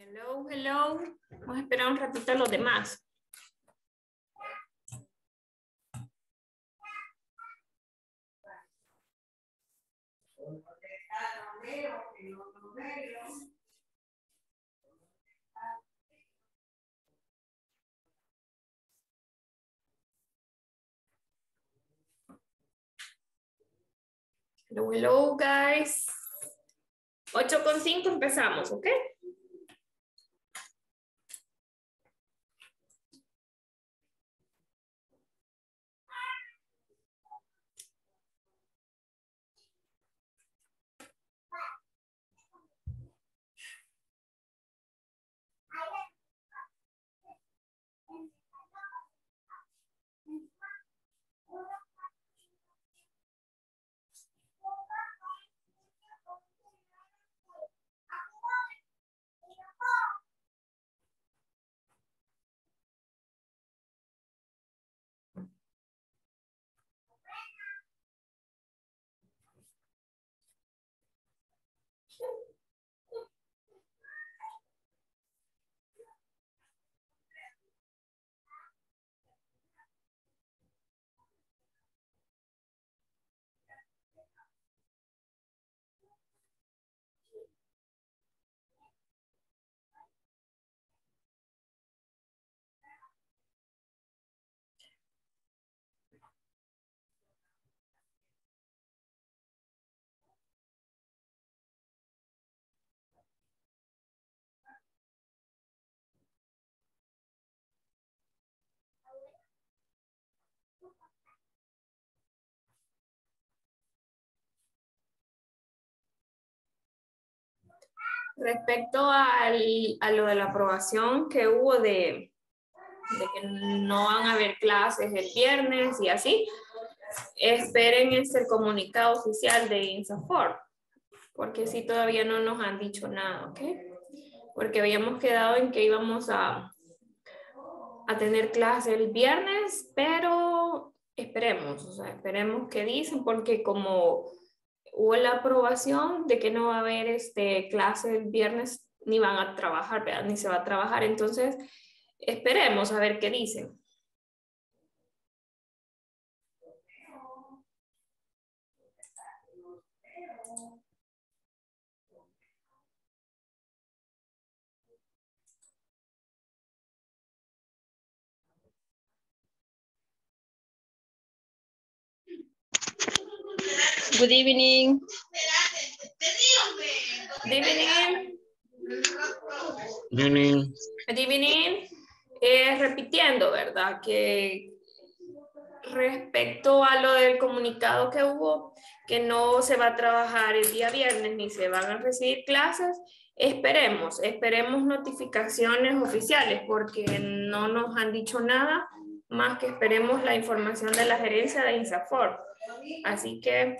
Hello, hello. Vamos a esperar un ratito a los demás. Hello, hello, guys. 8:05 empezamos, ¿ok? Respecto a lo de la aprobación que hubo de que no van a haber clases el viernes y así, esperen el comunicado oficial de INSAFORP, porque sí todavía no nos han dicho nada, ¿ok? Porque habíamos quedado en que íbamos a tener clase el viernes, pero esperemos, o sea, esperemos qué dicen, porque como hubo la aprobación de que no va a haber clase el viernes, ni van a trabajar, ¿verdad? Ni se va a trabajar, entonces esperemos a ver qué dicen. Good evening. Good evening. Good evening. Good evening. Repitiendo, ¿verdad? Que respecto a lo del comunicado que hubo, que no se va a trabajar el día viernes ni se van a recibir clases, esperemos notificaciones oficiales, porque no nos han dicho nada más que esperemos la información de la gerencia de INSAFORP. Así que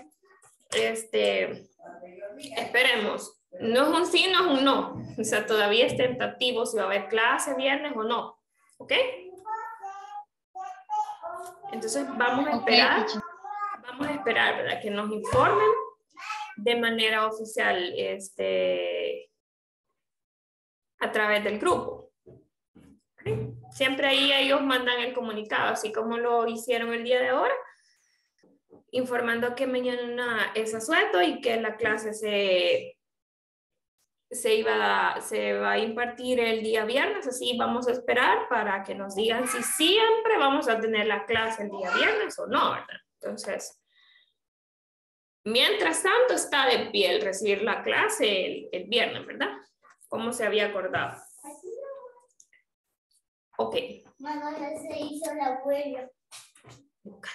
esperemos. No es un sí, no es un no. O sea, todavía es tentativo si va a haber clase viernes o no. ¿Ok? Entonces vamos a esperar. Vamos a esperar, ¿verdad? Que nos informen de manera oficial a través del grupo. ¿Okay? Siempre ahí ellos mandan el comunicado, así como lo hicieron el día de ahora, informando que mañana es asueto y que la clase se va a impartir el día viernes, así vamos a esperar para que nos digan si siempre vamos a tener la clase el día viernes o no, ¿verdad? Entonces, mientras tanto está de pie el recibir la clase el viernes, ¿verdad? Como se había acordado. Ok. Mamá, ya se hizo el abuelo. Búscala.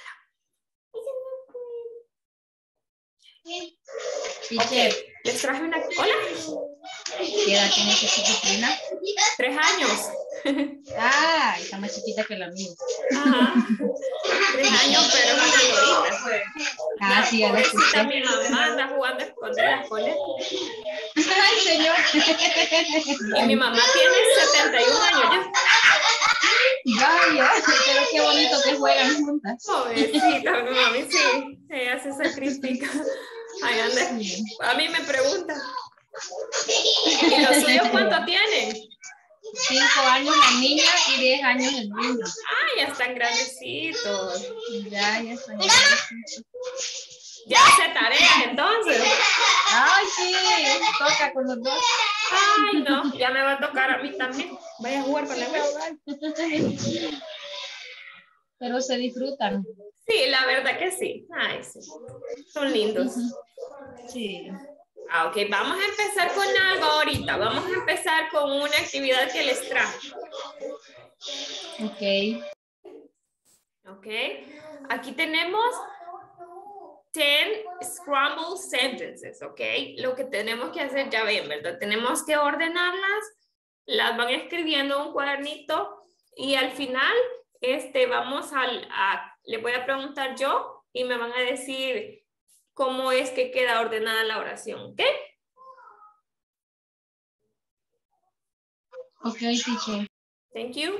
Teacher, Ok, les traje una... Hola. ¿qué edad tiene esa chiquitina? 3 años. Ah, está más chiquita que la mía. Ajá. 3 años, pero es una lorita. Ah, sí, ya la Pobrecita, escuché. mi mamá anda jugando a escondidas con él. Ay, señor. Y mi mamá tiene 71 años ya. Vaya, pero qué bonito que juegan juntas. Pobrecita, mi mami sí. Ella se sacrifica. Ahí anda. A mí me pregunta, ¿Y los suyos cuánto tienen? 5 años la niña y 10 años el niño. Ah, ya están grandecitos. Ya están grandecitos. Ya hace tareas entonces. Ay, sí, toca con los dos. Ay, no, ya me va a tocar a mí también. Vaya a jugar con la abuela. Pero se disfrutan. Sí, la verdad que sí. Ay, sí. Son lindos. Sí. Ah, ok, vamos a empezar con algo ahorita. Vamos a empezar con una actividad que les traje. Ok. Ok. Aquí tenemos 10 scrambled sentences, ok. Lo que tenemos que hacer, ya ven, ¿verdad? Tenemos que ordenarlas, las van escribiendo en un cuadernito y al final vamos le voy a preguntar yo y me van a decir cómo es que queda ordenada la oración, ¿ok? Ok, teacher. Thank you.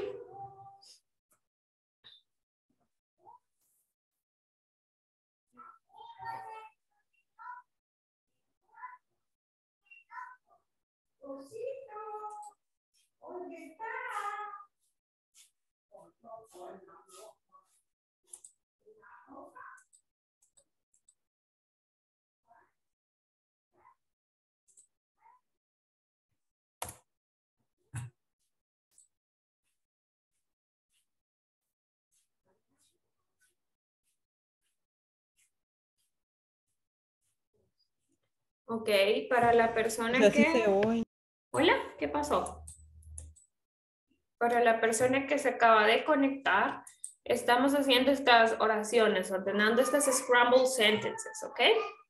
Ok, para la persona que... Hola, ¿qué pasó? Para la persona que se acaba de conectar, estamos haciendo estas oraciones, ordenando estas scrambled sentences, ¿ok?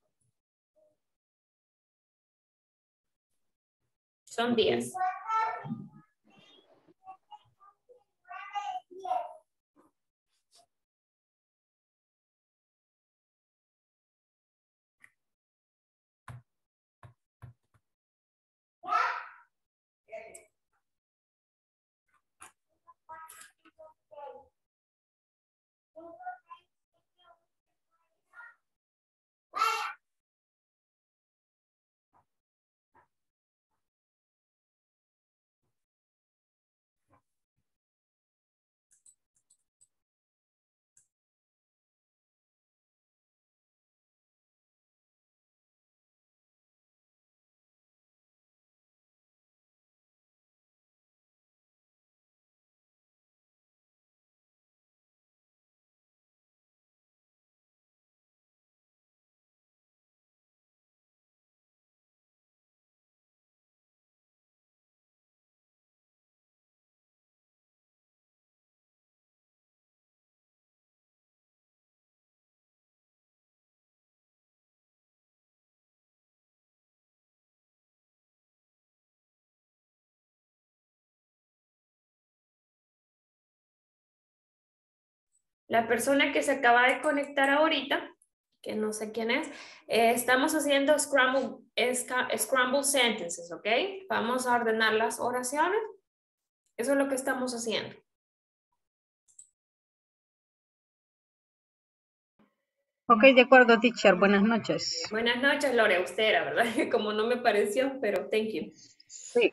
Son 10. La persona que se acaba de conectar ahorita, que no sé quién es, estamos haciendo scrambled sentences, ¿ok? Vamos a ordenar las oraciones. Eso es lo que estamos haciendo. Ok, de acuerdo, teacher. Buenas noches. Buenas noches, Lore. Usted era, ¿verdad? Como no me pareció, pero thank you. Sí.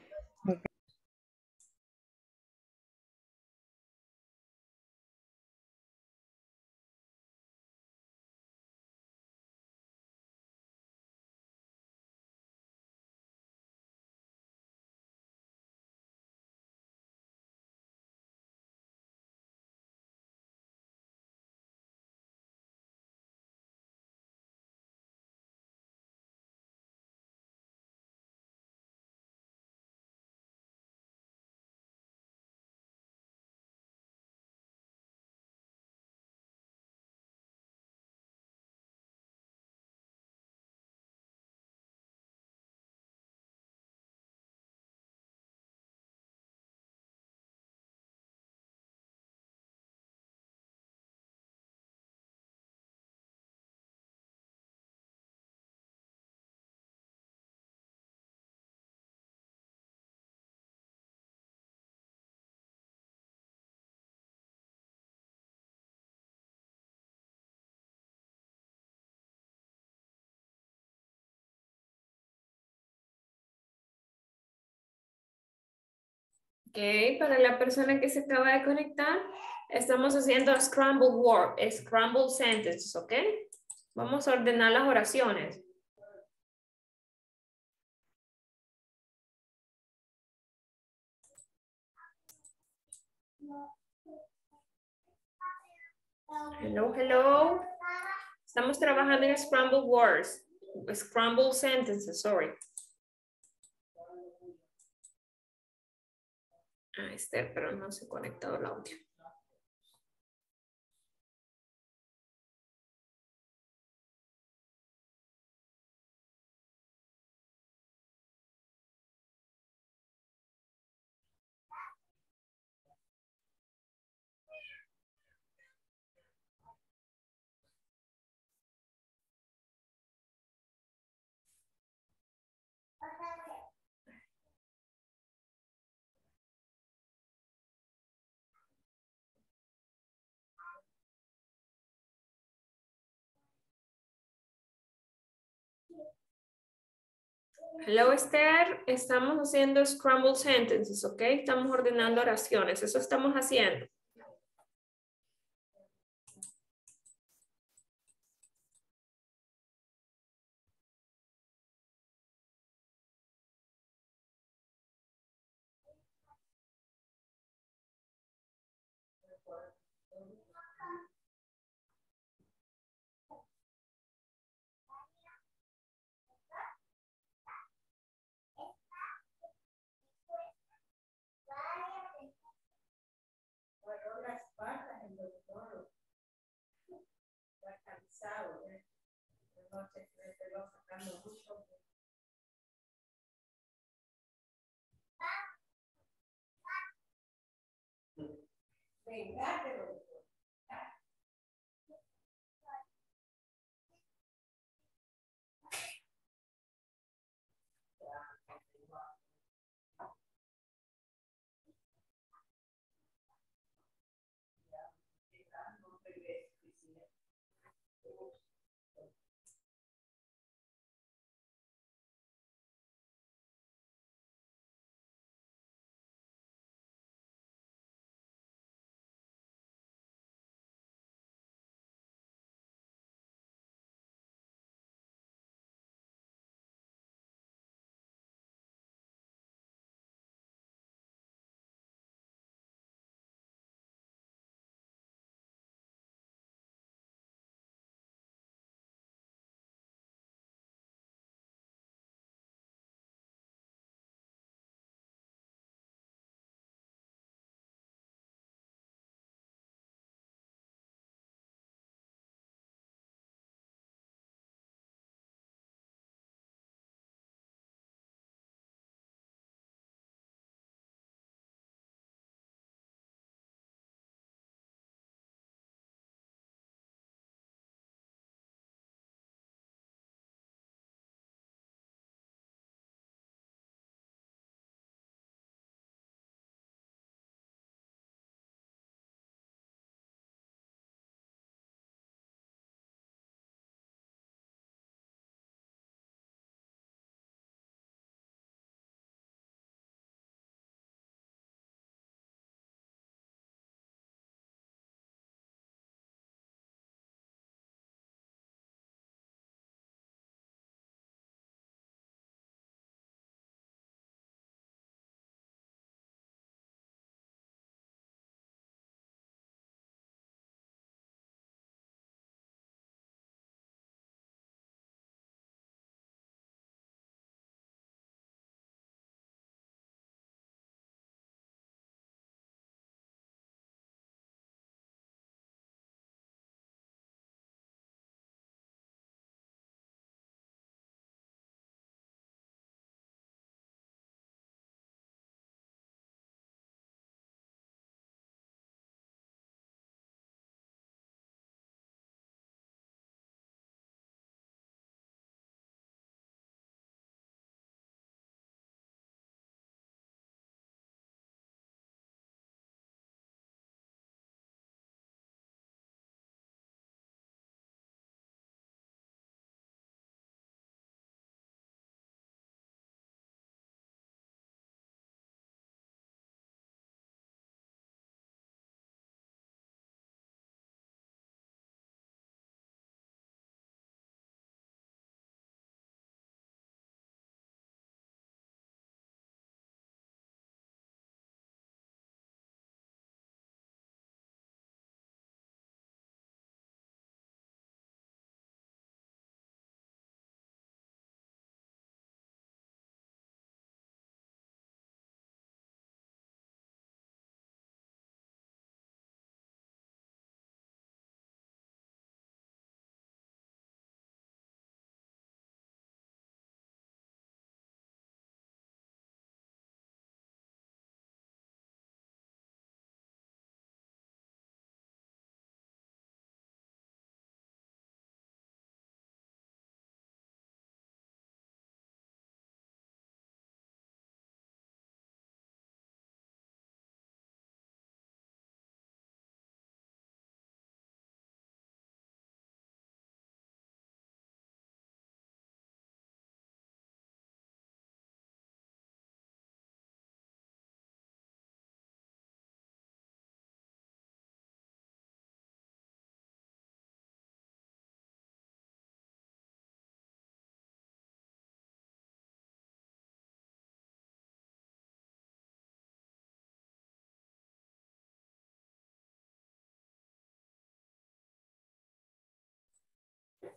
Ok, para la persona que se acaba de conectar, estamos haciendo scramble word, scramble sentences, ¿ok? Vamos a ordenar las oraciones. Hello, hello. Estamos trabajando en scramble words, scramble sentences, sorry. Ah, Esther, pero no se ha conectado el audio. Hello, Esther. Estamos haciendo scramble sentences, ¿ok? Estamos ordenando oraciones. Eso estamos haciendo.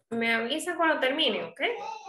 Me avisa cuando termine, ¿ok?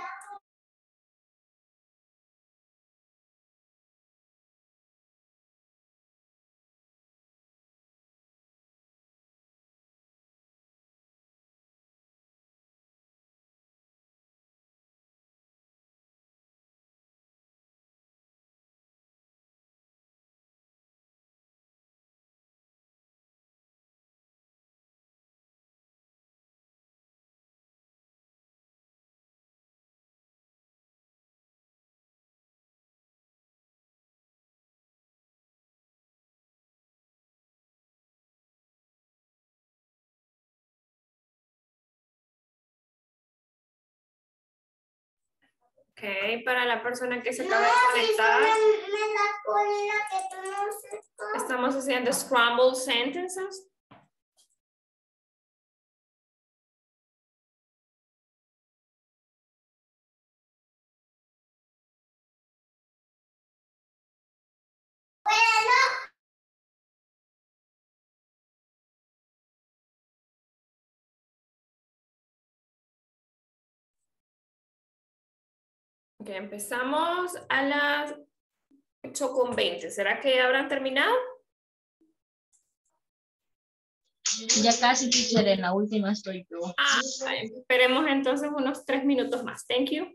Ok, para la persona que se acaba de conectar, estamos haciendo scrambled sentences. Ok, empezamos a las 8:20. ¿Será que habrán terminado? Ya casi, teacher, en la última estoy yo. Ah, esperemos entonces unos 3 minutos más. Thank you.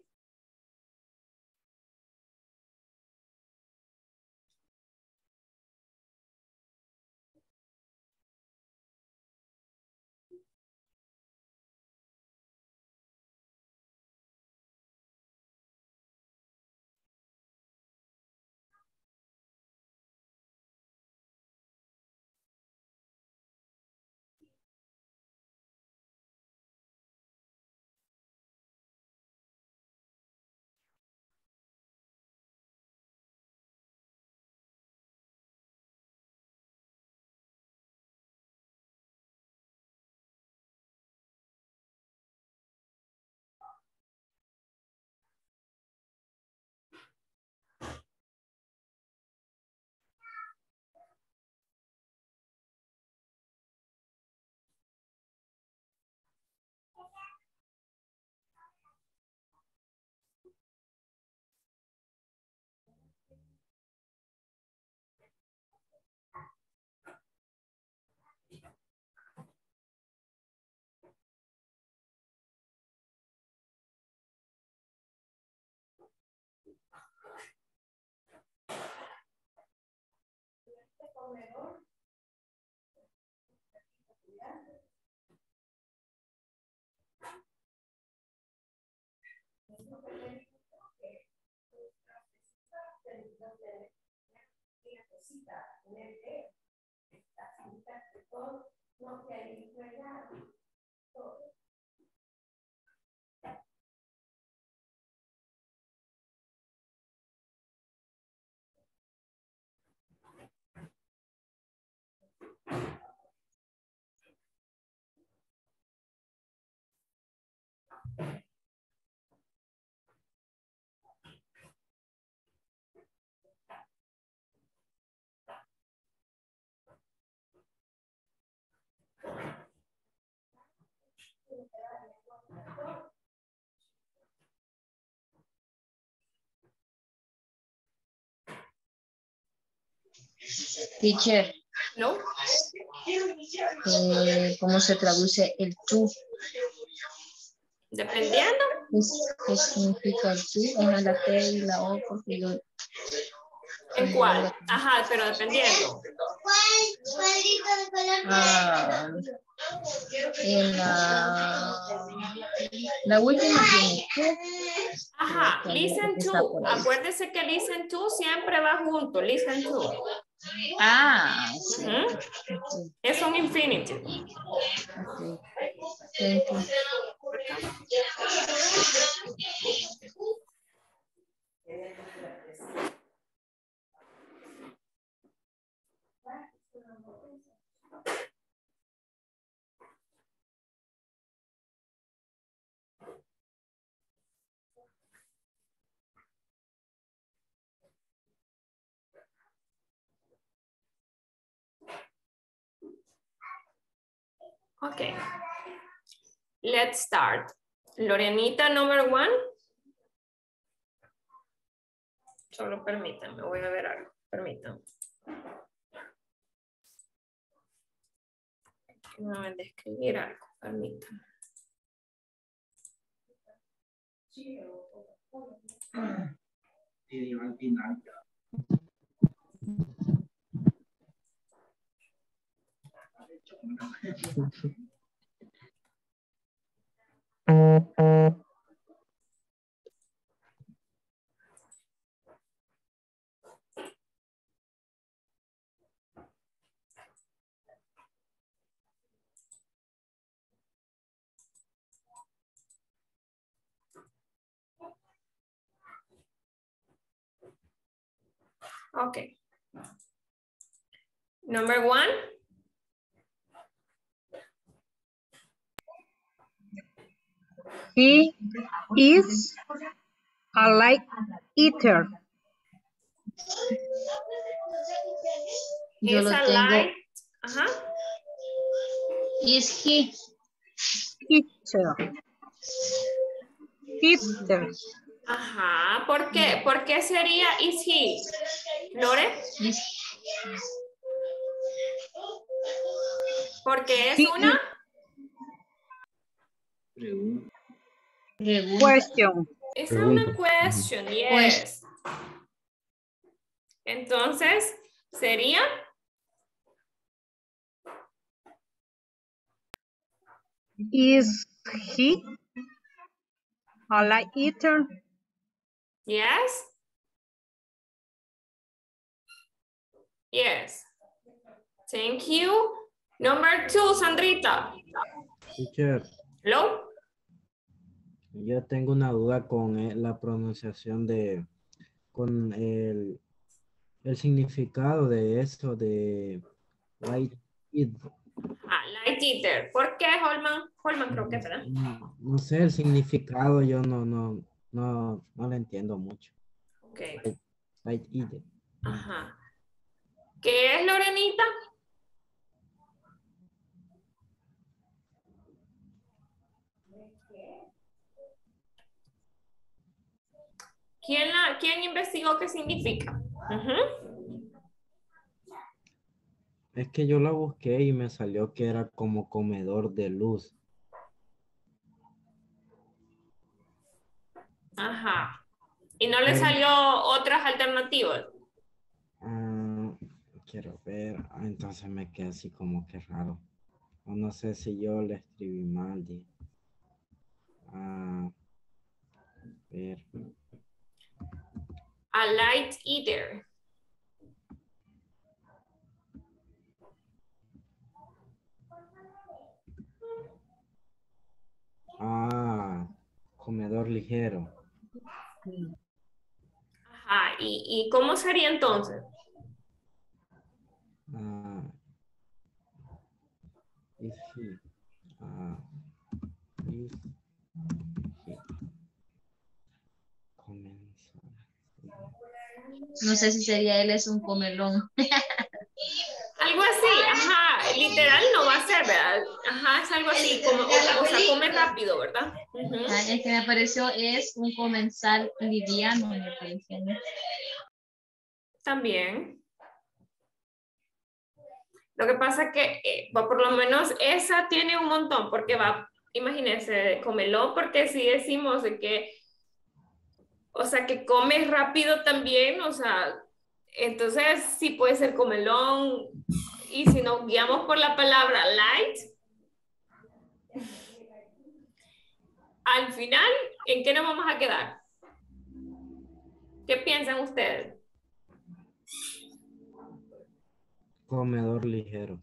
Teacher, ¿No? ¿cómo se traduce el tú? Dependiendo. ¿Qué significa el tú? Es la T y la O, porque yo... ¿En cuál? Ajá, pero dependiendo. Ah, en la última tiene tú. Ajá, Tal vez listen está to. por ahí. Acuérdese que listen to siempre va junto. Listen to. Ah, sí. Ujú. Es un infinitive. Okay. Thank you. Okay. Let's start. Lorenita, number 1. Solo permítanme, voy a ver algo. Permítanme. No me de escribir algo, permítanme. Y al final. Okay. Number 1. He is a light eater. Yo Is lo a tengo. light. Ajá. Is he? Eater. Eater. Ajá. ¿Por qué? ¿Por qué sería is he? Lore, Is, porque es He una. Pregunta. pregunta. Question. Es Pregunta. una question, yes. Entonces, sería. Is he a light eater? Yes. Yes. Thank you. Number 2, Sandrita. Teacher, Hello. yo tengo una duda con la pronunciación con el significado de eso, de light eat. Light eater. ¿Por qué, Holman? Holman creo que, ¿verdad? No sé, el significado yo no lo entiendo mucho. Ok. Light eater. Ajá. ¿Qué es, Lorenita? ¿Quién investigó qué significa? Ujú. Es que yo la busqué y me salió que era como comedor de luz. Ajá. ¿Y no le Pero- salió otras alternativas? Quiero ver. Entonces me quedé así como que raro. O no sé si yo le escribí mal. Ver. A light eater. Comedor ligero. Ajá. ¿Y cómo sería entonces? Is he. Is he. Comenzar. No sé si sería él es un comelón. Algo así, ajá, literal no va a ser, ¿verdad? Ajá, es algo así, como, o sea, come rápido, ¿verdad? Ujú. El que me apareció es un comensal liviano. Me pareció, ¿no? También. Lo que pasa es que, por lo menos esa tiene un montón, porque va, imagínense, comelón, porque si decimos de que, o sea, que come rápido también, o sea, entonces sí puede ser comelón, y si nos guiamos por la palabra light, al final, ¿en qué nos vamos a quedar? ¿Qué piensan ustedes? Comedor ligero.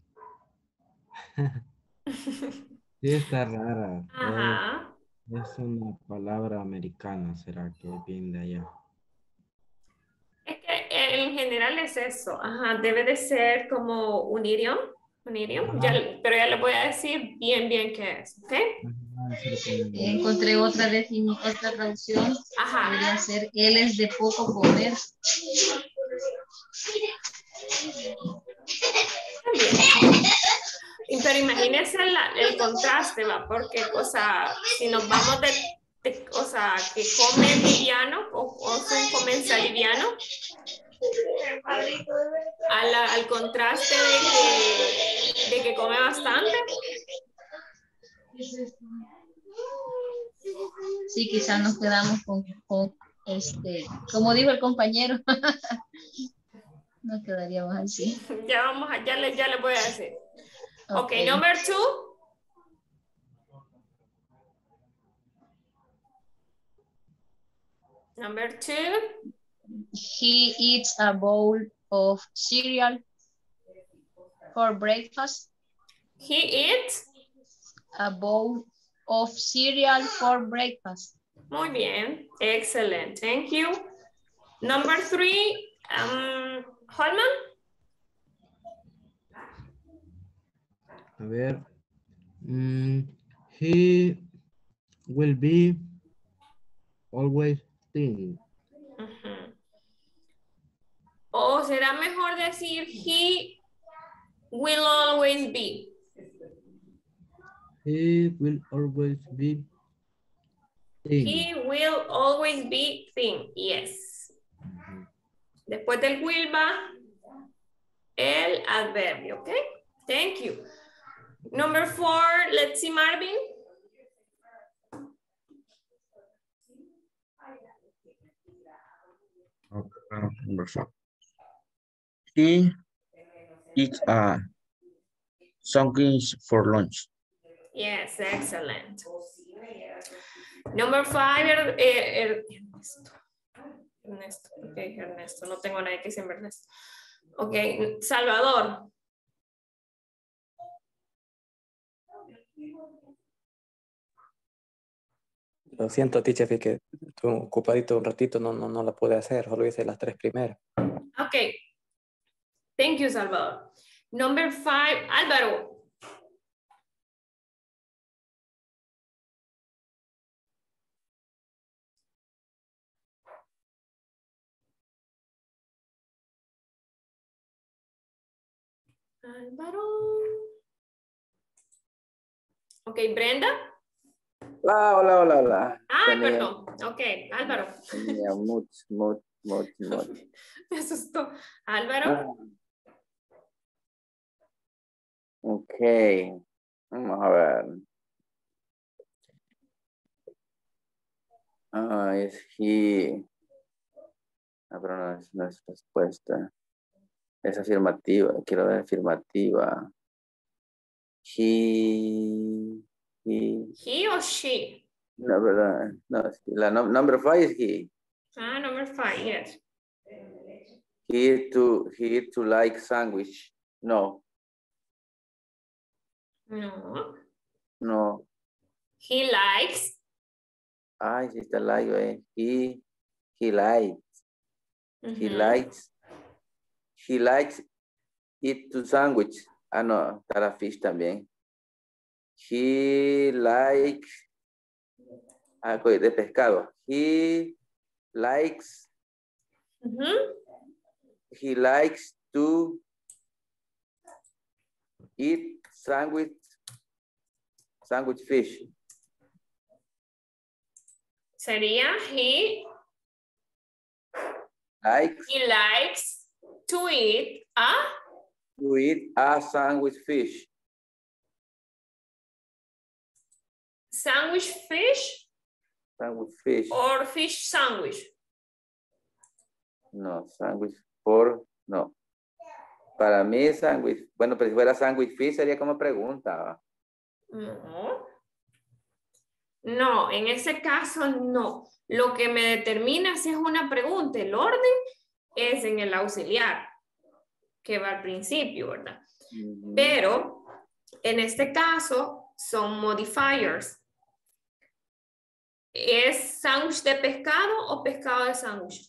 Sí, está rara. Ajá. Es una palabra americana, ¿será que viene de allá? Es que en general es eso. Ajá, debe de ser como un idioma. Un idioma. Pero ya le voy a decir bien qué es, ¿ok? Encontré otra traducción. Ajá. Podría ser él es de poco comer. También. Pero imagínense el contraste, ¿va? Porque, o sea, si nos vamos o sea, que come liviano o son comensal liviano, al contraste de que come bastante. Sí, quizás nos quedamos con como dijo el compañero, nos quedaríamos así. Ya le voy a decir. Okay. Okay, number 2. Number 2. He eats a bowl of cereal for breakfast. He eats A bowl of cereal for breakfast. muy bien. Excellent. Thank you. Number 3. Holman. A ver. He will be always thin. O será mejor decir he will always be. He will always be thin. He will always be thin. Yes. Después del will va el adverbio, ¿ok? Thank you. Number 4, let's see, Marvin. Number 4. He eats a sandwich for lunch. Yes, excellent. Number 5, Ernesto. Ok, Ernesto. No tengo nadie que se llame Ernesto. Ok, Salvador. Lo siento, teacher, es que estuve ocupadito un ratito, no la pude hacer, solo hice las 3 primeras. Ok. Thank you, Salvador. Number 5, Álvaro. Álvaro. Ok, Brenda. Hola. Ah, perdón. Ok, Álvaro. Tenía mucho. Me asustó. Álvaro. Ok. Vamos a ver. Es he. Pero no es respuesta. Es afirmativa. Quiero ver afirmativa. He o she? No, verdad. No, la number 5 es he. Ah, number 5, yes. He to like sandwich. No. No. He likes. Ay, sí está like, He likes. He likes eat to sandwich. Ah, no, está la fish también. He likes de pescado. He likes he likes to eat sandwich fish. Sería he likes to eat a sandwich fish. Sandwich fish? Sandwich fish. Or fish sandwich? No, sandwich no. Para mí sandwich, bueno, pero si fuera sandwich fish sería como pregunta. No, en ese caso no. Lo que me determina si es una pregunta, el orden, es en el auxiliar, que va al principio, ¿verdad? Pero en este caso son modifiers. ¿Es sándwich de pescado o pescado de sándwich?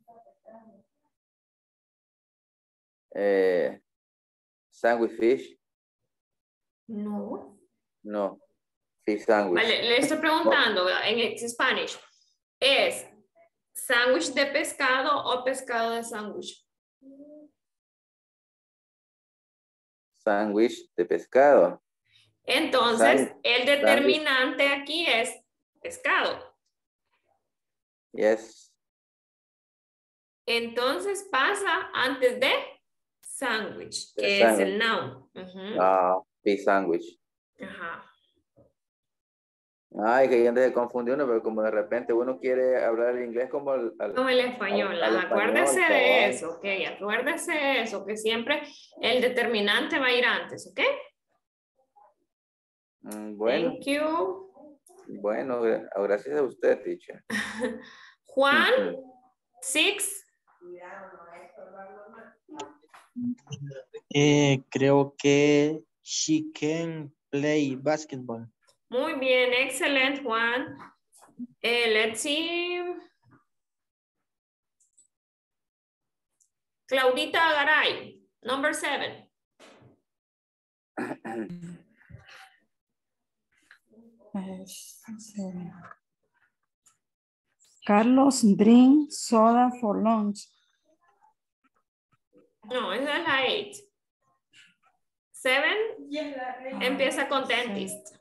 Sandwich fish. No. No. Fish sandwich. Vale, le estoy preguntando en Spanish. ¿Es sándwich de pescado o pescado de sándwich? sándwich de pescado. Entonces, el determinante aquí es pescado. Yes. Entonces pasa antes de sándwich, De que es sándwich. el noun. Ujú. Fish sandwich. Ajá. Ay, que ya se confunde uno, pero como de repente uno quiere hablar el inglés como Como el español. al Acuérdese español, de cabal. eso, ok. Acuérdese de eso, que siempre el determinante va a ir antes, ok. Bueno, Thank you. bueno, gracias a usted, teacher. Juan, Ujú. 6. Creo que she can play basketball. Muy bien, excelente, Juan. Let's see. Claudita Garay, number 7. Carlos drink soda for lunch. No, esa es la 8. 7 empieza con dentist.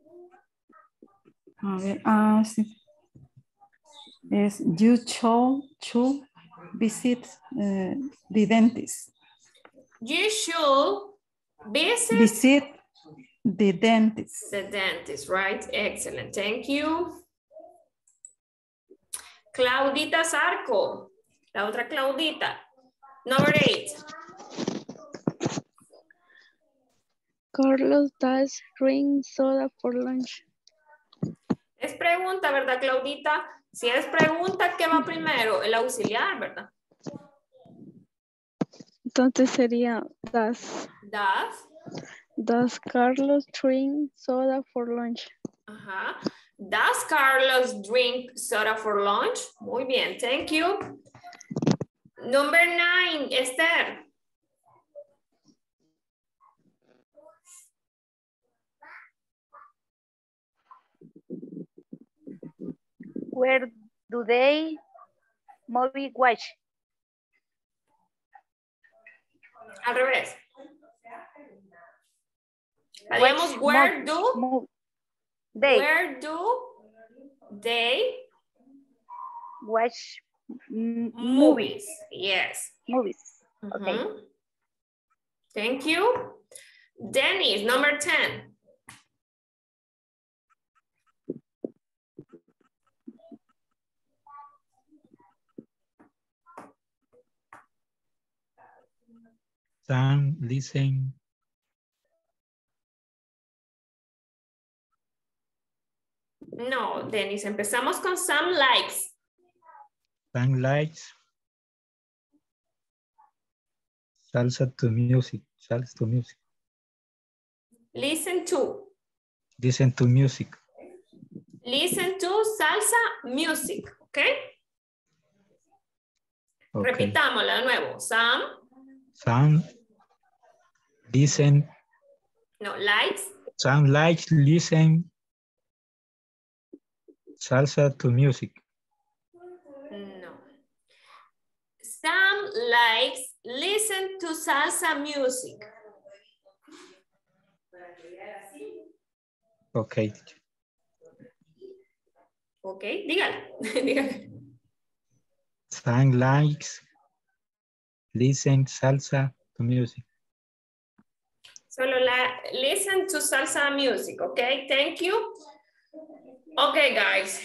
A ver, sí. Es you should visit the dentist. You should visit the dentist. the dentist, right? Excellent, thank you. Claudita Zarco, la otra Claudita. Number 8. Carlos does drink soda for lunch. Es pregunta, ¿verdad, Claudita? Si es pregunta, ¿qué va primero? El auxiliar, ¿verdad? Entonces sería does. Does Carlos drink soda for lunch? Ajá. Does Carlos drink soda for lunch? Muy bien, thank you. Number 9, Esther. Where do they movie watch? Al revés. Haríamos where do they watch movies? Yes. Movies. Okay. Thank you. Dennis, number 10. Sam, listen. No, Dennis, empezamos con some likes. Sam likes salsa to music. Salsa to music. Listen to. Listen to music. Listen to salsa music, ¿ok? Repitámosla de nuevo. Sam listen. No, likes. Sam likes listen salsa to music. No. Sam likes listen to salsa music. Okay. Ok, dígale. Dígale. Sam likes listen salsa to music. Solo listen to salsa music, okay? Thank you. Okay, guys.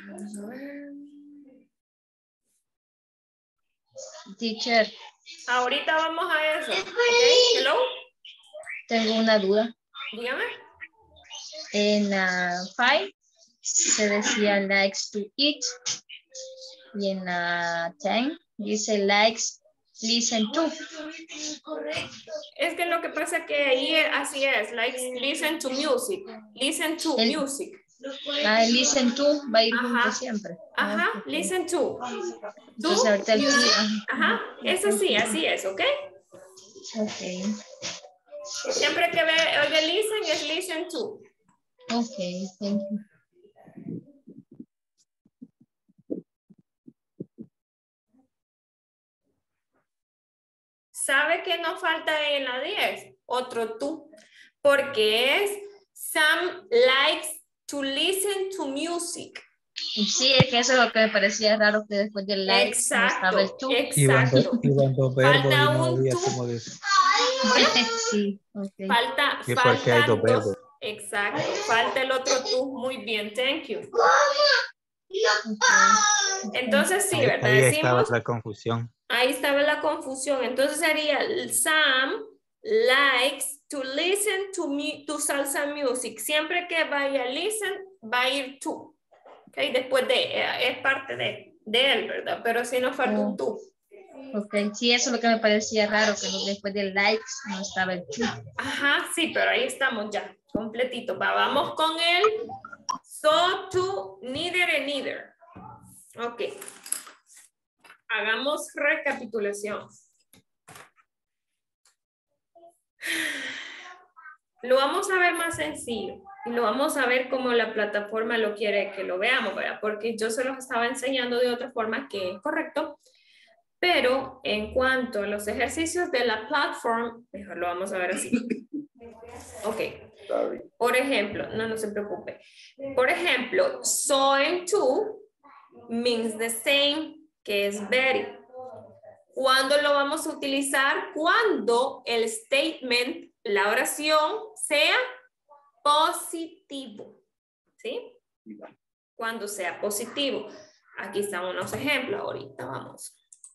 Teacher. Ahorita vamos a eso. Okay, hello. Tengo una duda. Dígame. En 5 se decía likes to eat. Y en 10 dice likes listen to. Es que lo que pasa que ahí así es, like listen to music, listen to music. Listen to va a ir junto siempre. Ajá, listen to. Entonces ahorita el ajá, eso sí, así es, ¿ok? Ok. Siempre que oiga listen es listen to. Ok, thank you. ¿Sabe qué nos falta en la 10? otro tú, porque es Sam likes to listen to music. Sí, es que eso es lo que me parecía raro, que después del like no estaba el tú. Exacto. Iban dos verbos Falta y no un había tú. cómo decir. Sí, ok. Falta, Sí, porque hay dos faltan verbos. dos. Exacto. Falta el otro tú. Muy bien, thank you. Entonces sí, ¿verdad? Ahí estaba Decimos, la confusión. ahí estaba la confusión. Entonces sería Sam likes to listen to salsa music. Siempre que vaya listen, va a ir to. Okay, después de, es parte de él, ¿verdad? Pero si nos falta un tú. Ok, sí, eso es lo que me parecía raro, que después del likes no estaba el tú. Ajá, sí, pero ahí estamos ya, completito. Vamos con él. So, to, neither and neither. Ok. Hagamos recapitulación. Lo vamos a ver más sencillo y lo vamos a ver como la plataforma lo quiere que lo veamos, ¿verdad? Porque yo se los estaba enseñando de otra forma que es correcto, pero en cuanto a los ejercicios de la plataforma, mejor lo vamos a ver así. Ok. Sorry. Por ejemplo, no se preocupe. Por ejemplo, so and to means the same, que es very. ¿Cuándo lo vamos a utilizar? Cuando el statement, la oración, sea positivo. ¿Sí? Cuando sea positivo. Aquí están unos ejemplos. Ahorita vamos.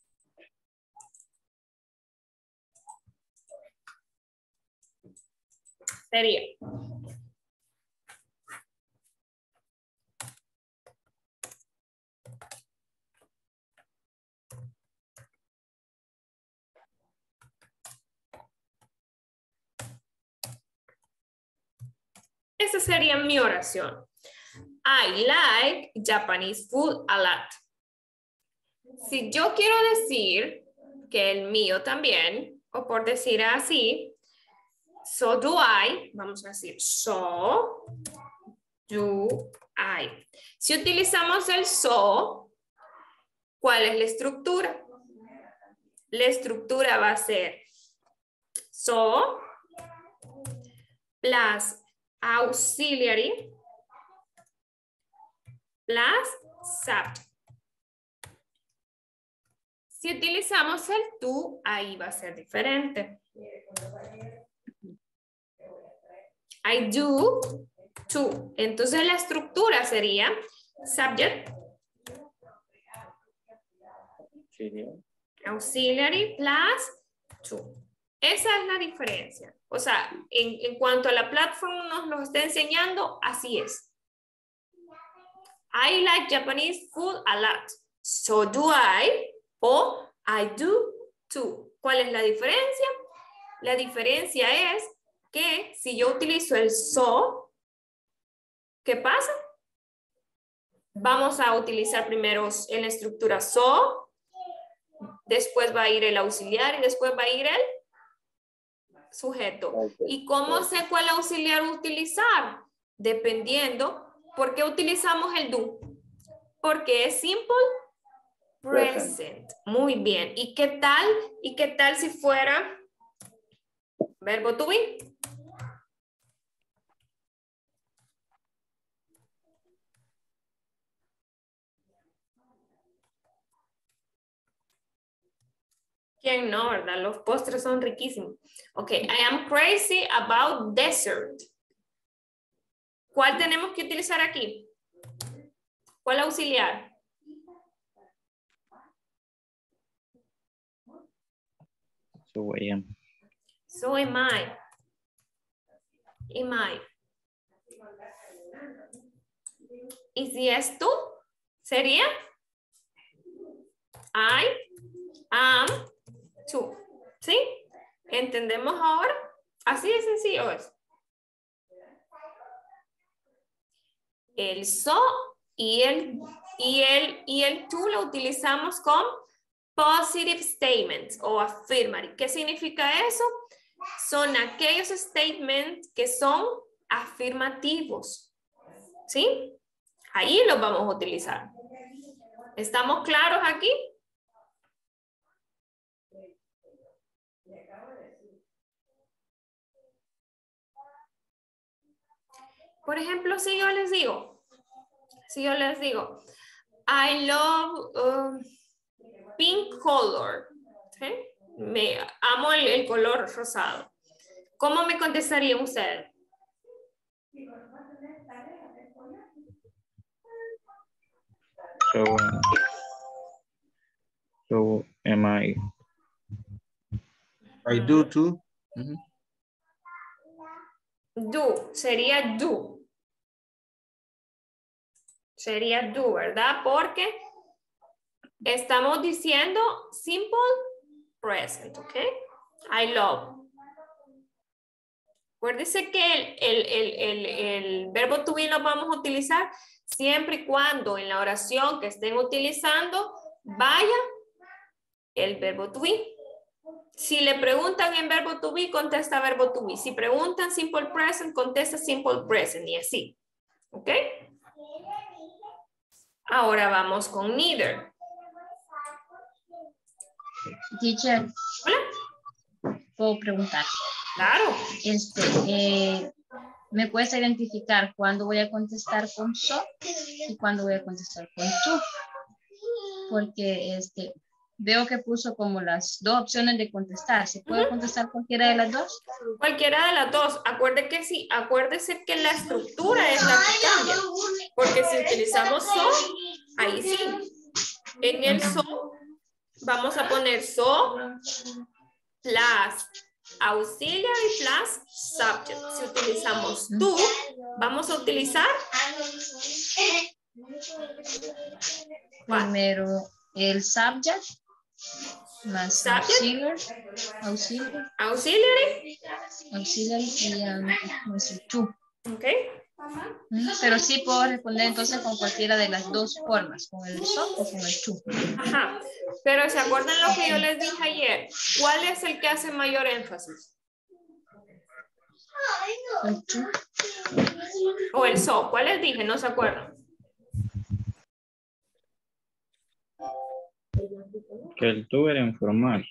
Sería. Esa sería mi oración. I like Japanese food a lot. Si yo quiero decir que el mío también, o por decir así, so do I, vamos a decir so do I. Si utilizamos el so, ¿cuál es la estructura? La estructura va a ser so plus auxiliary plus subject. Si utilizamos el tú, ahí va a ser diferente. I do, to. Entonces la estructura sería subject, auxiliary plus to. Esa es la diferencia. O sea, en cuanto a la plataforma nos lo está enseñando, así es. I like Japanese food a lot. So do I, o I do too. ¿Cuál es la diferencia? La diferencia es que si yo utilizo el so, ¿qué pasa? Vamos a utilizar primero en la estructura so, después va a ir el auxiliar y después va a ir el sujeto. ¿Y cómo sé cuál auxiliar utilizar? Dependiendo. ¿Por qué utilizamos el do? Porque es simple present. Muy bien. ¿Y qué tal? ¿Y qué tal si fuera verbo to be? ¿Quién no, verdad? Los postres son riquísimos. Ok, I am crazy about dessert. ¿Cuál tenemos que utilizar aquí? ¿Cuál auxiliar? So I am. So am I. Am I. ¿Y si es tú? ¿Sería? I am tú. ¿Sí? ¿Entendemos ahora? Así de sencillo es. El so y el tú lo utilizamos con positive statements o affirmative. ¿Qué significa eso? Son aquellos statements que son afirmativos. ¿Sí? Ahí los vamos a utilizar. ¿Estamos claros aquí? Por ejemplo, si yo les digo, I love pink color. ¿Sí? Me amo el color rosado. ¿Cómo me contestarían ustedes? So am I do too. Do, sería do. Sería do, ¿verdad? Porque estamos diciendo simple present, ¿ok? I love. Acuérdense que el verbo to be lo vamos a utilizar siempre y cuando en la oración que estén utilizando vaya el verbo to be. Si le preguntan en verbo to be, contesta verbo to be. Si preguntan simple present, contesta simple present y así. ¿Ok? Ahora vamos con neither. Teacher. Hola. ¿Puedo preguntar? Claro. Me cuesta identificar cuándo voy a contestar con so y cuándo voy a contestar con to. Porque veo que puso como las dos opciones de contestar. ¿Se puede contestar cualquiera de las dos? Cualquiera de las dos. Acuérdese que la estructura es la que cambia. Porque si utilizamos so, ahí sí. En el so, vamos a poner so plus auxiliary plus subject. Si utilizamos to, vamos a utilizar primero el subject más auxiliary y nuestro to. Ok. Pero sí puedo responder entonces con cualquiera de las dos formas, con el so o con el to. Ajá. Pero ¿se acuerdan lo que yo les dije ayer? ¿Cuál es el que hace mayor énfasis? El to. O el so. ¿Cuál les dije? No se acuerdan. Que el tú era informal.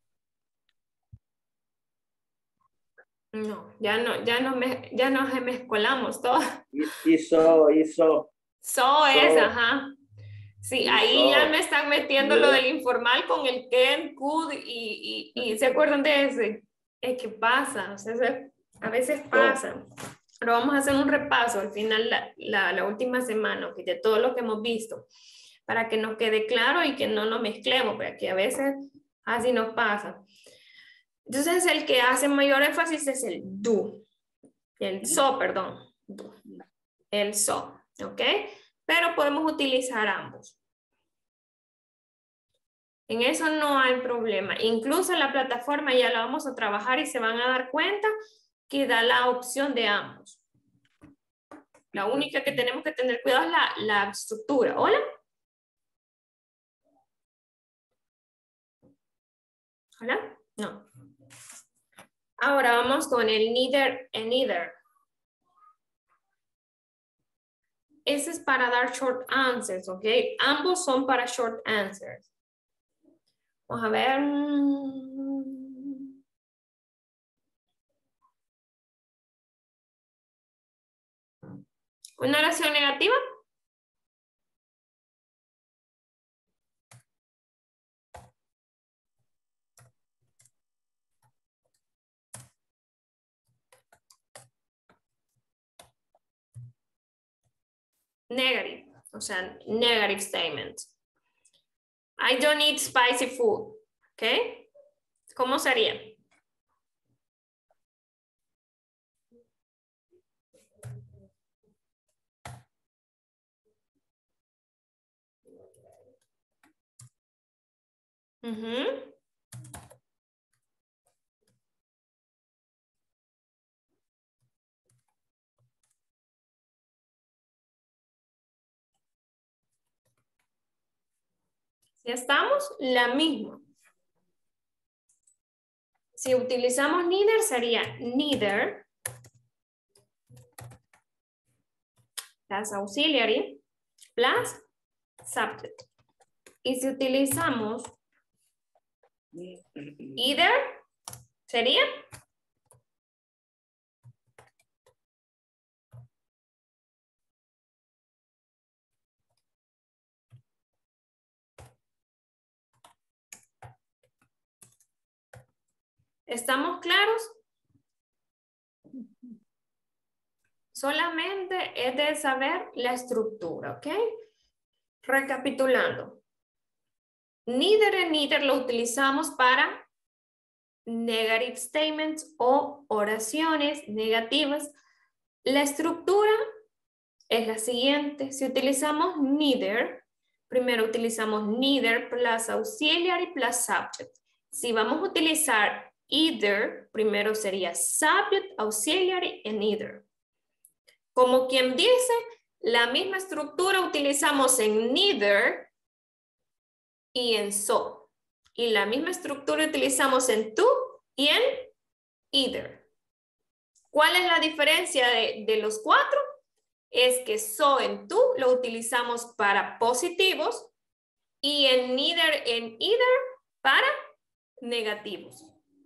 No, ya nos mezcolamos todos. Hizo. So es, ajá. Sí, ahí ya me están metiendo lo del informal con el can, could y ¿se acuerdan de ese? Es que pasa, o sea, a veces pasa. Pero vamos a hacer un repaso al final, la última semana, ¿okay? De todo lo que hemos visto, para que nos quede claro y que no nos mezclemos, porque a veces así nos pasa. Entonces, el que hace mayor énfasis es el do. El so, perdón. Do. El so, ¿ok? Pero podemos utilizar ambos. En eso no hay problema. Incluso en la plataforma ya la vamos a trabajar y se van a dar cuenta que da la opción de ambos. La única que tenemos que tener cuidado es la estructura. ¿Hola? ¿Hola? No. Ahora vamos con el neither and neither. Ese es para dar short answers, ¿ok? Ambos son para short answers. Vamos a ver. ¿Una oración negativa? Negative, o sea, negative statement. I don't eat spicy food, ¿ok? ¿Cómo sería? Si estamos, la misma. Si utilizamos neither, sería neither plus auxiliary plus subject. Y si utilizamos either, sería ¿Estamos claros? Solamente es de saber la estructura, ¿ok? Recapitulando. Neither y neither lo utilizamos para negative statements o oraciones negativas. La estructura es la siguiente. Si utilizamos neither, primero utilizamos neither plus auxiliary plus subject. Si vamos a utilizar either, primero sería subject, auxiliary and either. Como quien dice, la misma estructura utilizamos en neither y en so. Y la misma estructura utilizamos en to y en either. ¿Cuál es la diferencia de los cuatro? Es que so en to lo utilizamos para positivos y en neither en either para negativos.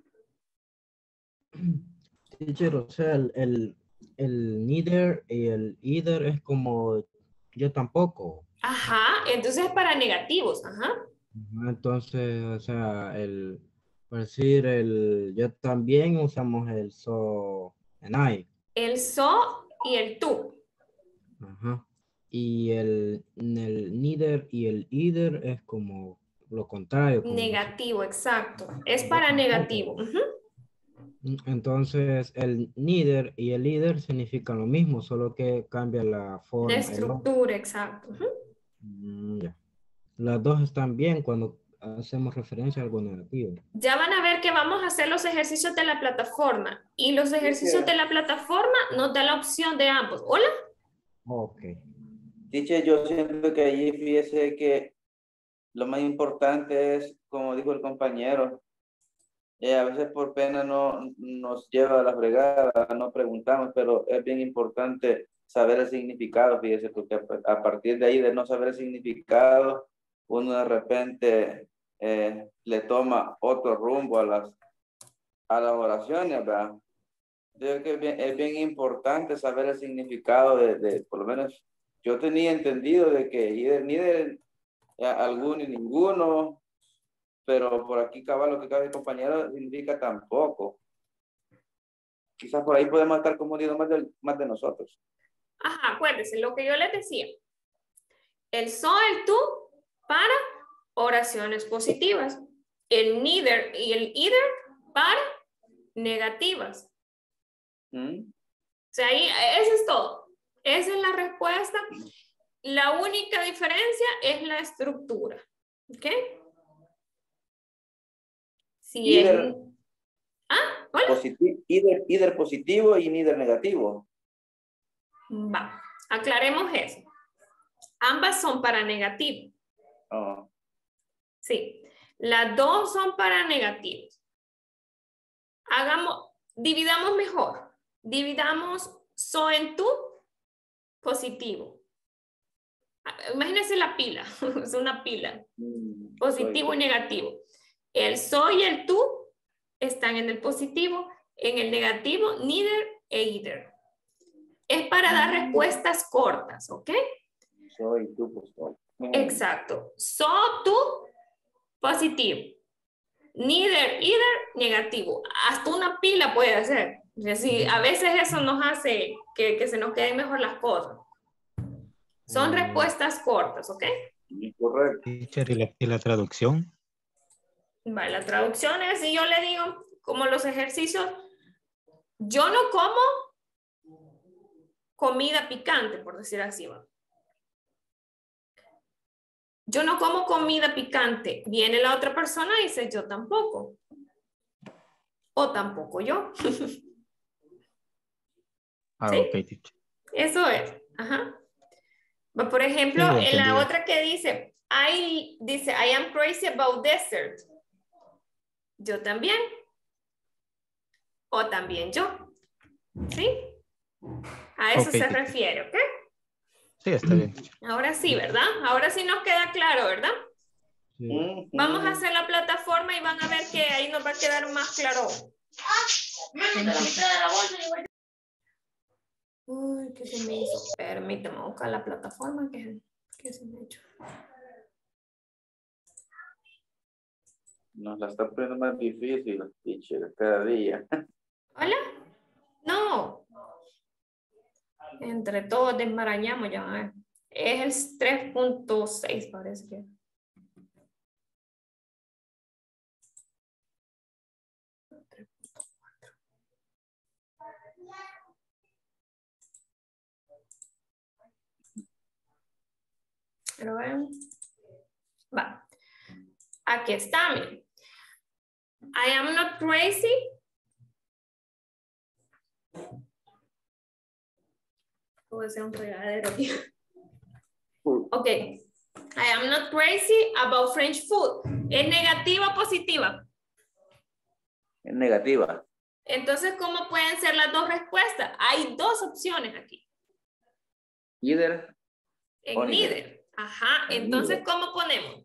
Teacher, o sea, el neither y el either es como yo tampoco. Ajá, entonces es para negativos, ajá. Entonces, o sea, por decir, yo también usamos el so and I. El so y el tú. Ajá. Y el neither y el either es como lo contrario. Como Negativo, exacto. Es para negativo. Ujú. Entonces, el neither y el either significan lo mismo, solo que cambia la forma. La estructura, exacto. Ujú. Ya. Las dos están bien cuando hacemos referencia a algo negativo. Ya van a ver que vamos a hacer los ejercicios de la plataforma. Y los ejercicios de la plataforma nos da la opción de ambos. ¿Hola? Ok. Teacher, yo siento que allí fíjese que lo más importante es, como dijo el compañero, a veces por pena no nos lleva a la fregada, no preguntamos, pero es bien importante saber el significado, fíjese, porque a partir de ahí, de no saber el significado, uno de repente le toma otro rumbo a las oraciones, ¿verdad? Yo creo que es bien importante saber el significado por lo menos, yo tenía entendido de que neither alguno y ninguno, pero por aquí cabal lo que cabe el compañero significa tampoco. Quizás por ahí podemos estar confundidos más de nosotros. Ajá, acuérdense lo que yo les decía. El so, el tú, para oraciones positivas. El neither y el either para negativas. O sea, ahí, eso es todo. Esa es la respuesta. La única diferencia es la estructura. ¿Ok? Si Either, hola. Either positivo y neither negativo. Va, aclaremos eso. Ambas son para negativo. Oh. Sí, las dos son para negativos. Dividamos mejor. Dividamos so en tú, positivo. Imagínense la pila, es una pila. Positivo y negativo. El so y el tú están en el positivo, en el negativo, neither e either. Es para dar respuestas cortas, ¿ok? So y tú, pues, so. Exacto. So, tú, positivo. Neither, either, negativo. Hasta una pila puede hacer. Así, a veces eso nos hace que se nos queden mejor las cosas. Son respuestas cortas, ¿ok? Correcto. Teacher, ¿y la traducción? Vale, la traducción es, si yo le digo, como los ejercicios, yo no como comida picante, por decir así, ¿va? Yo no como comida picante. Viene la otra persona y dice, yo tampoco. O tampoco yo. Ah, ¿Sí? ok, teacher. Eso es. Ajá. Por ejemplo, Sí, en la entendido. otra que dice, I am crazy about dessert. Yo también. O también yo. ¿Sí? A eso Ok, se teacher. refiere, ¿ok? Sí, está bien. Ahora sí, ¿verdad? Ahora sí nos queda claro, ¿verdad? Sí. Vamos a hacer la plataforma y van a ver que ahí nos va a quedar más claro. Uy, ¿qué se me hizo? Permítame buscar la plataforma que se me ha hecho. Nos la está poniendo más difícil, teacher, cada día. ¿Hola? No. Entre todos desmarañamos ya. Es el 3.6 parece que. Pero vean. Va. Aquí está, miren. I am not crazy. Puede ser un regadero aquí. Ok. I am not crazy about French food. ¿Es negativa o positiva? Es negativa. Entonces, ¿cómo pueden ser las dos respuestas? Hay dos opciones aquí. Either. En neither. Ajá. Entonces, ¿cómo ponemos?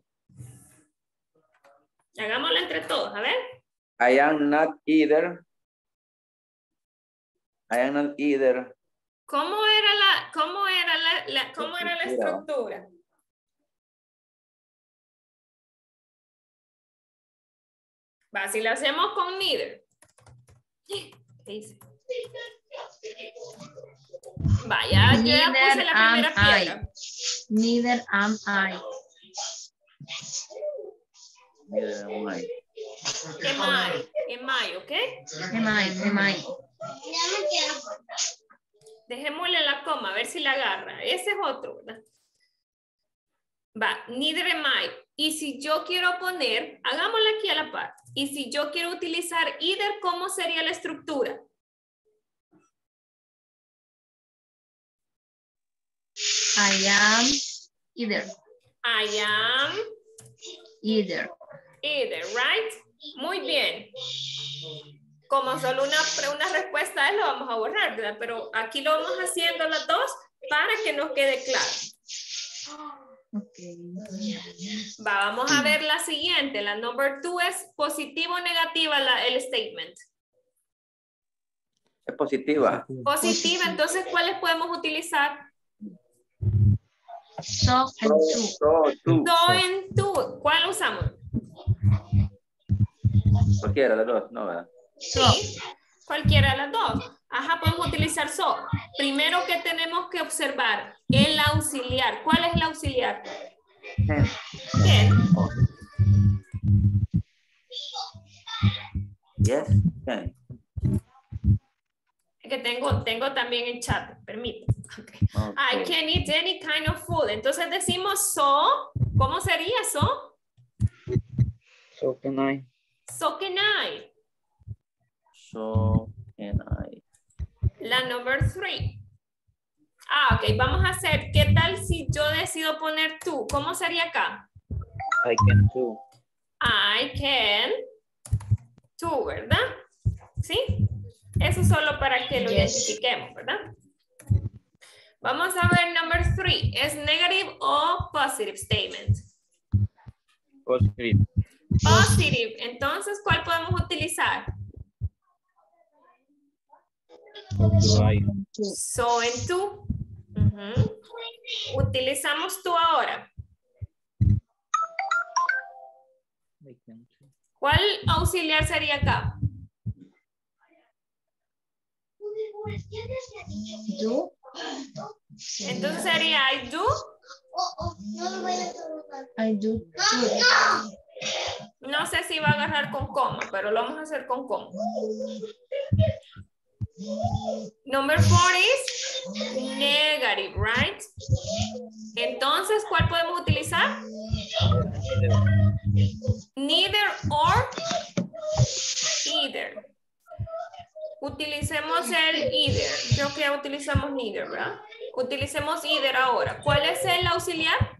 Hagámoslo entre todos, a ver. I am not either. I am not either. ¿Cómo era la estructura? Va, si lo hacemos con neither. ¿Qué dice? Vaya, yo ya puse la primera piedra. Neither am I. Neither am I. Am I, ¿ok? Am I. Dejémosle la coma, a ver si la agarra. Ese es otro, ¿verdad? Va, neither am I. Y si yo quiero poner, hagámosla aquí a la par. Y si yo quiero utilizar either, ¿cómo sería la estructura? I am either. I am Either. either, right? Muy bien. Como solo una respuesta es, lo vamos a borrar, ¿verdad? Pero aquí lo vamos haciendo las dos para que nos quede claro. Okay. Va, vamos a ver la siguiente. La number 2 es positiva o negativa el statement. Es positiva. Positiva, entonces, ¿cuáles podemos utilizar? So and two. So and two. ¿Cuál usamos? Cualquiera de los dos, ¿no? ¿Verdad? Sí, cualquiera de las dos. Ajá, podemos utilizar so. Primero que tenemos que observar, el auxiliar. ¿Cuál es el auxiliar? Can. Yes, can. Que tengo también en chat, permítame. Okay. I can eat any kind of food. Entonces decimos so. ¿Cómo sería so? So can I. So can I. So can I. La number 3. Ah, ok. Vamos a hacer, ¿qué tal si yo decido poner tú? ¿Cómo sería acá? I can too. I can tú, ¿verdad? ¿Sí? Eso solo para que lo identifiquemos, ¿verdad? Vamos a ver number 3. ¿Es negative o positive statement? Positive. Positive. Entonces, ¿cuál podemos utilizar? So and tú. Utilizamos tú ahora. ¿Cuál auxiliar sería acá? Do. Entonces sería I do. I do too. No sé si va a agarrar con coma, pero lo vamos a hacer con coma. Number 4 is negative, right? Entonces, ¿cuál podemos utilizar? Neither or either. Utilicemos el either. Creo que ya utilizamos neither, ¿verdad? Utilicemos either ahora. ¿Cuál es el auxiliar?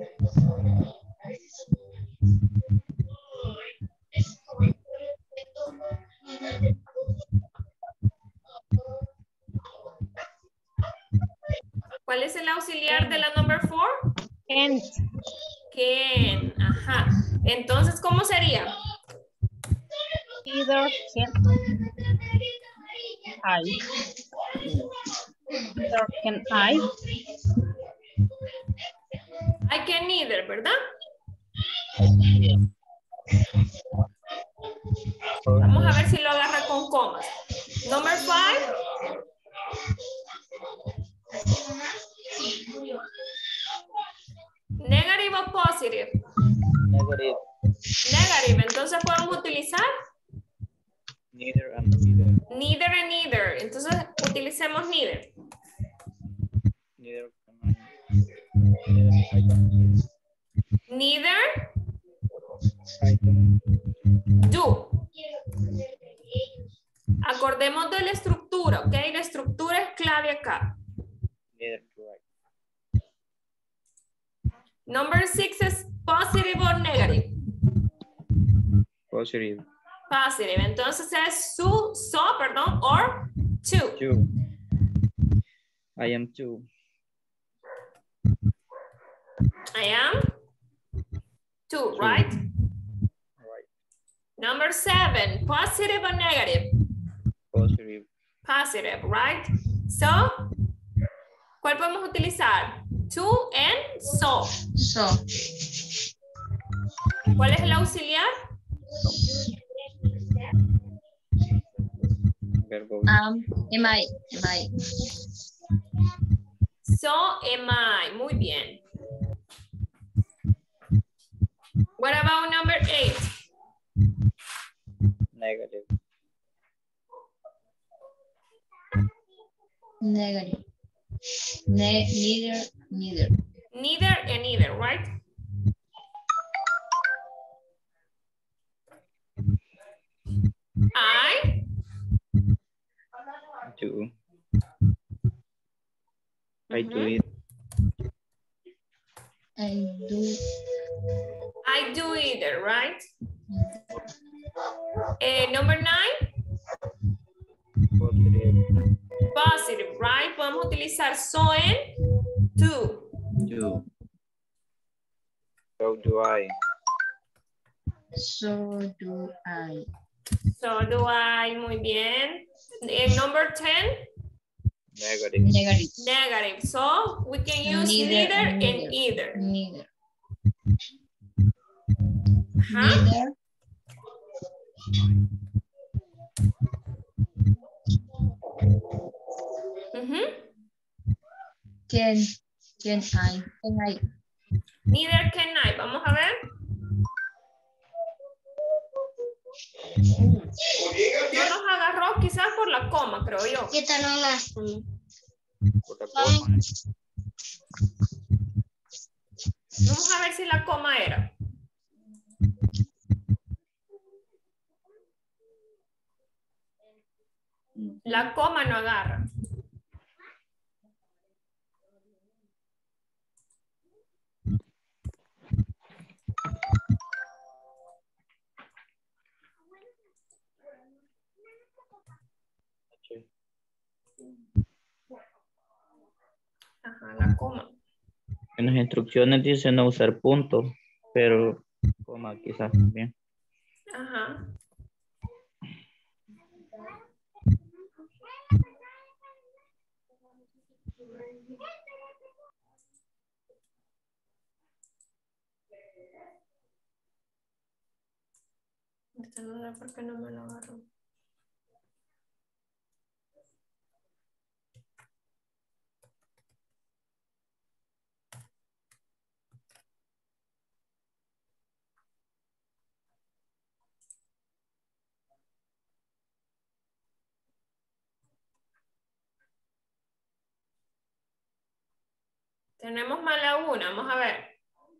¿Cuál es el auxiliar de la number 4? Can't. Can. Ajá. Entonces, ¿cómo sería? Either can I. Either can I. I can neither, ¿verdad? Vamos a ver si lo agarra con comas. Number 5. Negative o positive. Negative. Negative. Entonces podemos utilizar Neither and neither. neither and neither. Entonces utilicemos neither. Neither. Neither I don't. do. Acordemos de la estructura, ¿ok? La estructura es clave acá. Neither do I. Number 6 es positive o negative. Positive. Positive. Entonces es so, perdón, or to. Two. I am two. I am two, right? Right. Number 7, positive or negative? Positive. Positive, right? So, ¿cuál podemos utilizar? To and so. So. ¿Cuál es el auxiliar? Verbo. Am I. So am I. Muy bien. What about number 8? Negative. Negative. Neither. Neither and neither, right? I Do. I do it. I do either, right? Number 9, Positive. positive, right? Podemos utilizar so and do. Do. So do I. So do I. So do I, muy bien. Number 10, Negative. negative. So we can use neither and either. Neither. Huh? Neither. Can I? Neither can I. Vamos a ver. No nos agarró quizás por la coma, creo yo. ¿Qué tal no las como? Por la coma. Vamos a ver si la coma era. La coma no agarra. Ajá, la coma. En las instrucciones dice no usar punto, pero coma quizás también. Ajá. Esta no era porque no me lo agarró. Tenemos mala una, vamos a ver.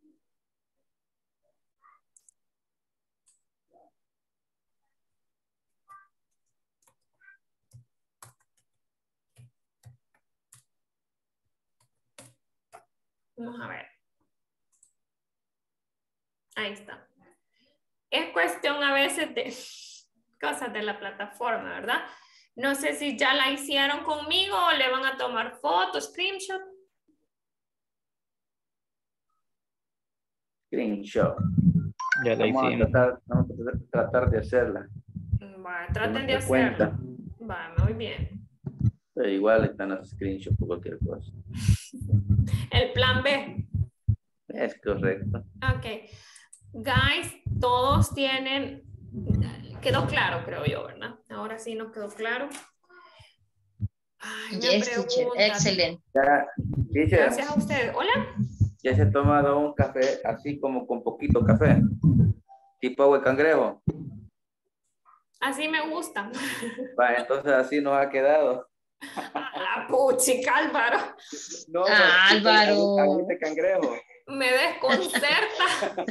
Vamos a ver. Ahí está. Es cuestión a veces de cosas de la plataforma, ¿verdad? No sé si ya la hicieron conmigo o le van a tomar fotos, screenshot. Screenshot. Ya la hicimos. Vamos a tratar de hacerla. Bueno, traten de Cuenta. hacerlo. Va, muy bien. Pero igual están los screenshots por cualquier cosa. El plan B. Es correcto. Ok. Guys, todos tienen, quedó claro, creo yo, ¿verdad? Ahora sí nos quedó claro. Ay, me Yes, teacher. preguntan. Excelente. Ya, teacher, Gracias a ustedes. Hola. ya se ha tomado un café así como con poquito café. Tipo agua de cangrejo. Así me gusta. Va, entonces así nos ha quedado. La puchica, Álvaro. No, Álvaro. Agua de cangrejo. Me desconcerta.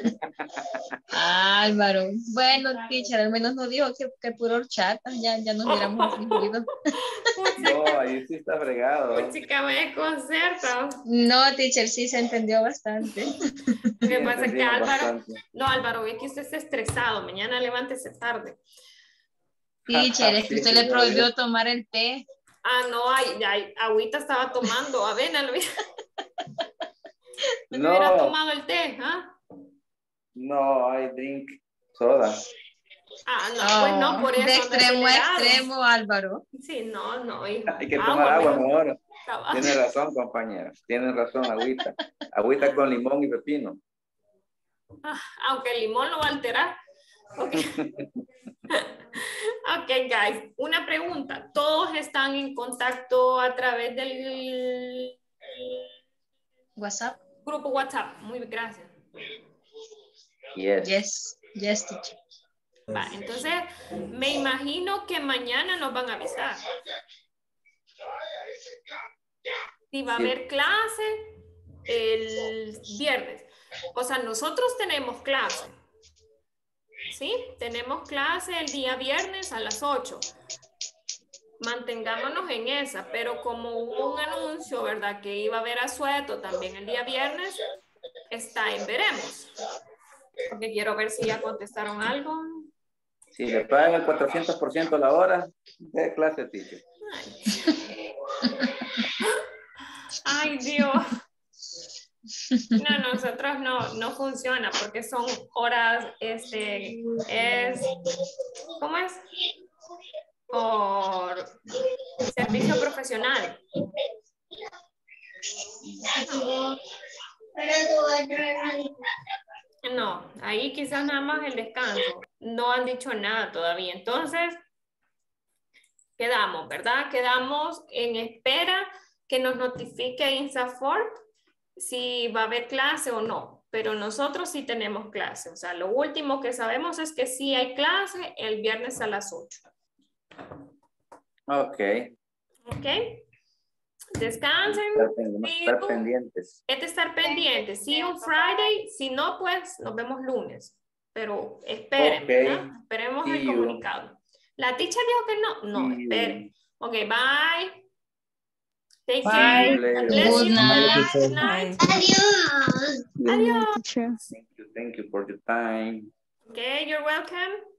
Álvaro. Bueno, teacher, al menos nos dijo que puro horchata. Ya nos hubiéramos afligido. No, ahí sí está fregado. Puchica, me desconcerta. No, teacher, sí se entendió bastante. Lo que pasa es que entendimos Álvaro, bastante. no, Álvaro, ve que usted está estresado. Mañana levántese tarde. Teacher, es que Sí, usted le ya prohibió veo. tomar el té. Ah, no, agüita estaba tomando. Avena, no No, hubiera tomado el té, ¿ah? no, I drink soda. Ah, no, pues no, por eso. De anda extremo a acelerado. extremo, Álvaro. Sí, no, hijo. Hay que tomar agua mejor. Cabal. Tiene razón, compañera. Tiene razón, agüita. Agüita con limón y pepino. Aunque el limón lo va a alterar. Ok. Ok, guys. Una pregunta. ¿Todos están en contacto a través del WhatsApp? grupo WhatsApp? Muy bien, gracias. Yes, teacher. Va, entonces, me imagino que mañana nos van a avisar. Si va a haber clase el viernes. O sea, nosotros tenemos clase. ¿Sí? Tenemos clase el día viernes a las 8. Mantengámonos en esa, pero como hubo un anuncio, ¿verdad? Que iba a haber asueto también el día viernes, está en veremos. Porque quiero ver si ya contestaron algo. Si le pagan el 400% la hora, de clase, teacher. Ay, Dios. No, nosotros no funciona porque son horas, ¿cómo es? Por servicio profesional. No, ahí quizás nada más el descanso. No han dicho nada todavía. Entonces, quedamos, ¿verdad? Quedamos en espera que nos notifique INSAFORP si va a haber clase o no. Pero nosotros sí tenemos clase. O sea, lo último que sabemos es que sí hay clase el viernes a las 8. Ok. ¿Ok? Descansen. Estar pendientes. Es de estar pendientes. See you on Friday. Si no, pues nos vemos lunes. Pero esperen, ¿verdad? Esperemos el comunicado. La teacher dijo que no. No, esperen. Ok, bye. Take care. Bless you. Good night. Adiós. Adiós. Thank you for your time. Okay, you're welcome.